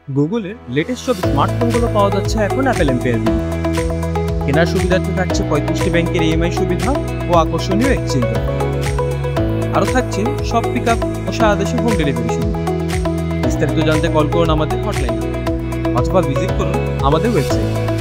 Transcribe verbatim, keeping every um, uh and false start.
গুগলের লেটেস্ট সব স্মার্টফোনগুলো পাওয়া যাচ্ছে এখন অ্যাপেল এম্পেয়ার দিয়ে। কেনার সুবিধার্থে থাকছে পঁয়ত্রিশটি ব্যাংকের ইএমআই সুবিধা ও আকর্ষণীয় এক্সচেঞ্জ অফার। আরও থাকছে সব পিক আপ ও সারা দেশে হোম ডেলিভারি সুবিধা। বিস্তারিত জানতে কল করুন আমাদের হটলাইন অথবা ভিজিট করুন আমাদের ওয়েবসাইট।